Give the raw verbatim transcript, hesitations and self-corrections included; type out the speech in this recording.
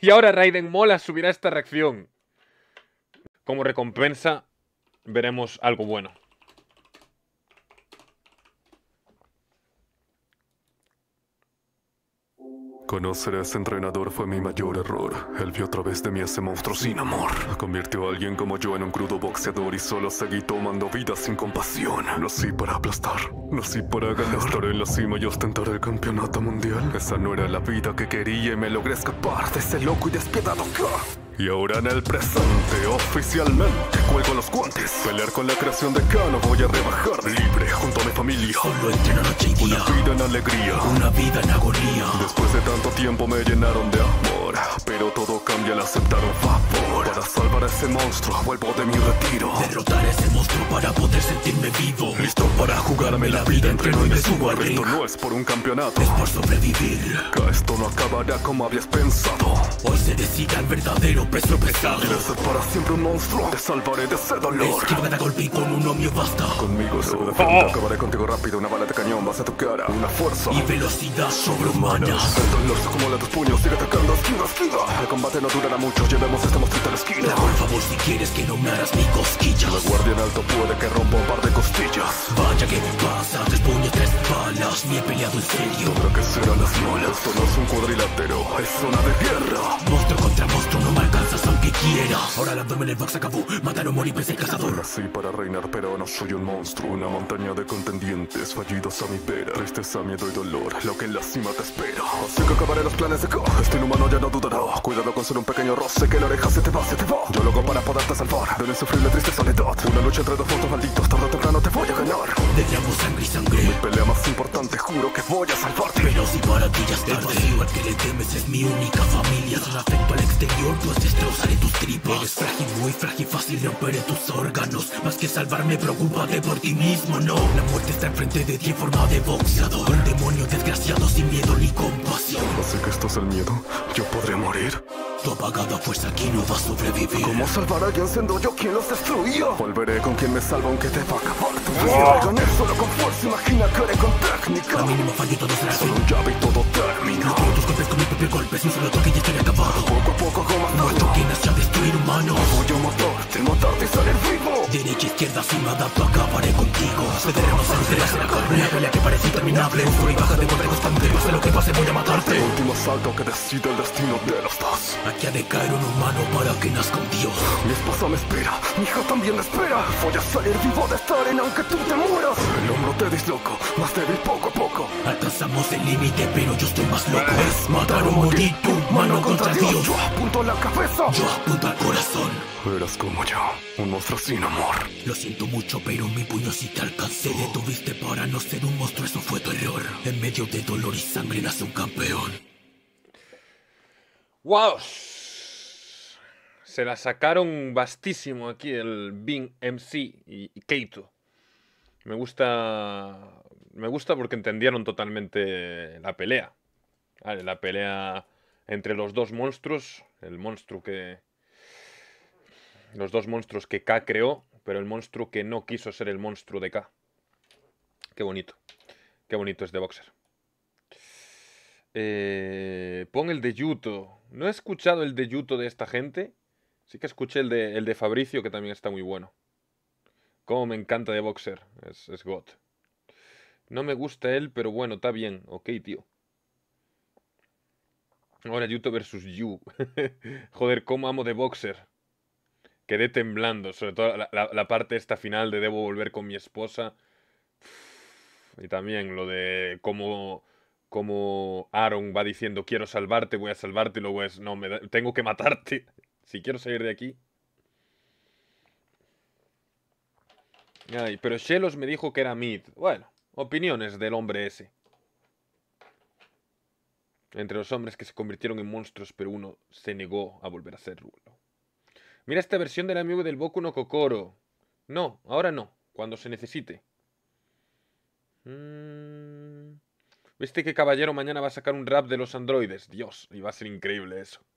Y ahora Raiden Mola subirá esta reacción. Como recompensa, veremos algo bueno. Conocer a ese entrenador fue mi mayor error. Él vio a través de mí ese monstruo sin amor. Convirtió a alguien como yo en un crudo boxeador y solo seguí tomando vidas sin compasión. Nací para aplastar, nací para ganar. Estar en la cima y ostentar el campeonato mundial. Esa no era la vida que quería y me logré escapar de ese loco y despiadado K. Y ahora en el presente, oficialmente, cuelgo los guantes. Pelear con la creación de K, no voy a rebajar. Libre, junto a mi familia. Solo entreno noche y día. Una vida en alegría. Una vida en agonía. Después de tanto tiempo me llenaron de amor, pero todo cambia al aceptar un favor. Para salvar a ese monstruo, vuelvo de mi retiro. Derrotar a ese monstruo para poder sentirme vivo. Listo para jugarme la vida, entreno y me subo al ring. Esto no es por un campeonato, es por sobrevivir. Que esto no acabará como habías pensado. Hoy se decida el verdadero peso pesado. ¿Quieres ser para siempre un monstruo? Te salvaré de ese dolor. Esquiva cada golpe y con un omnio basta. Conmigo sube de frente, acabaré contigo rápido. Una bala de cañón vas a tu cara. Una fuerza y velocidad sobrehumana. El dolor se acumula tus puños, sigue atacando esquiva, esquiva. El combate no durará mucho, llevemos este monstruito a la esquina. Por favor, si quieres que no me hagas ni cosquillas. La guardia en alto puede que rompa un par de costillas. Vaya que pasa, tres puños, tres balas. Ni he peleado en serio. Tendrá que ser a las molas. Esto no es un cuadrilátero, es zona de guerra. Monstruo contra monstruo, no me alcanzas aunque quieras. Ahora el abdomen el box acabó, matar o morir, pensé el cazador. Nací para reinar, pero no soy un monstruo. Una montaña de contendientes, fallidos a mi vera. Tristeza, miedo y dolor, lo que en la cima te espera. Así que acabaré los planes de K. Este inhumano ya no dudará. Cuidado con ser un pequeño roce, que la oreja se te va, se te va. Yo lo hago para poderte salvar de la insufrible triste soledad. Una lucha entre dos monstruos malditos, tarde o temprano te voy a ganar. Tendríamos sangre y sangre. Mi pelea más importante, juro que voy a salvarte. Pero si para ti ya es tarde. El vacío al que le temes es mi única familia. Sin afecto al exterior, pues destrozaré tus tripas. Eres frágil, muy frágil, fácil romperé tus órganos. Más que salvarme, preocúpate por ti mismo, no. La muerte está enfrente de ti en forma de boxeador. Un demonio desgraciado sin miedo ni compasión. Así que esto es el miedo, yo podré morir. Tu apagada fuerza aquí no va a sobrevivir. ¿Cómo salvar a alguien siendo yo quien los destruía? Volveré con quien me salva aunque te va a acabar tu vida. Gané solo con fuerza, imagina que haré con técnica. A mínimo fallo y todo será solo un llave y todo termina. Retiro tus golpes con mi propio golpe, un solo toque y estoy acabado. Poco a poco hago más muerto que nació a destruir humanos. Voy a matarte, matarte y salir vivo. Derecha, izquierda, cima, dato, acabaré contigo. Cederemos a de la cera carne. Una pelea que parece interminable. Un sube y baja de golpe constante. Pase lo que pase, voy a matarte. El último asalto que decide el destino de los dos. Aquí ha de caer un humano para que nazca un dios. Mi esposa me espera, mi hija también me espera. Voy a salir vivo de esta arena aunque tú te mueras. El hombro te disloco, más débil poco a poco. Alcanzamos el límite, pero yo estoy más loco. Es matar o morir, tu mano contra Dios. Yo apunto a la cabeza, yo apunto al corazón. Eras como yo, un monstruo sin amor. Lo siento mucho, pero mi puño sí te alcancé. Detuviste para no ser un monstruo, eso fue tu error. En medio de dolor y sangre nace un campeón. ¡Wow! Se la sacaron vastísimo aquí el Bing M C y, y Keito. Me gusta. Me gusta porque entendieron totalmente la pelea. Vale, la pelea entre los dos monstruos. El monstruo que. Los dos monstruos que K creó, pero el monstruo que no quiso ser el monstruo de K. Qué bonito. Qué bonito es de Boxer. Eh, pon el de Yuto. No he escuchado el de Yuto de esta gente. Sí que escuché el de, el de Fabricio, que también está muy bueno. Cómo me encanta de Boxer. Es, es God. No me gusta él, pero bueno, está bien. Ok, tío. Ahora Yuto versus Yu. Joder, cómo amo de Boxer. Quedé temblando. Sobre todo la, la, la parte esta final de debo volver con mi esposa. Y también lo de cómo... Como Aaron va diciendo, quiero salvarte, voy a salvarte, y luego es, no, me da, tengo que matarte si quiero salir de aquí. Ay, pero Shelos me dijo que era mid. Bueno, opiniones del hombre ese. Entre los hombres que se convirtieron en monstruos, pero uno se negó a volver a serlo. Mira esta versión del amigo del Boku no Kokoro. No, ahora no, cuando se necesite. Mmm... ¿Viste que Caballero mañana va a sacar un rap de los androides? Dios, y va a ser increíble eso.